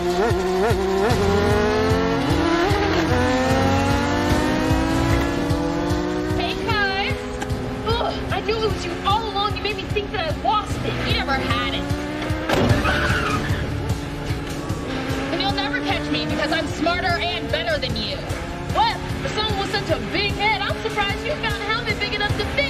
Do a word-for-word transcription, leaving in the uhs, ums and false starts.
Hey guys! Ugh, I knew it was you all along. You made me think that I lost it. You never had it. And you'll never catch me because I'm smarter and better than you. Well, if someone with such a big head, I'm surprised you found a helmet big enough to fit.